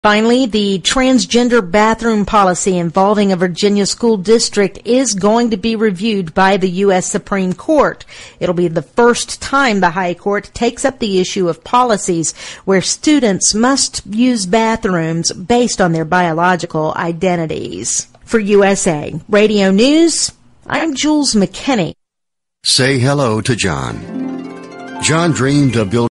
Finally, the transgender bathroom policy involving a Virginia school district is going to be reviewed by the U.S. Supreme Court. It'll be the first time the High Court takes up the issue of policies where students must use bathrooms based on their biological identities. For USA Radio News, I'm Jules McKinney. Say hello to John. John dreamed of building